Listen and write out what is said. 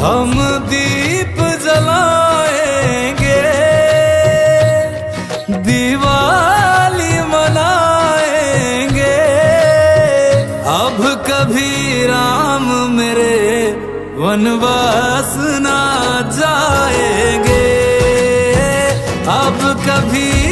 हम दीप जलाएंगे, दिवाली मनाएंगे। अब कभी राम मेरे वनवास ना जाएंगे, अब कभी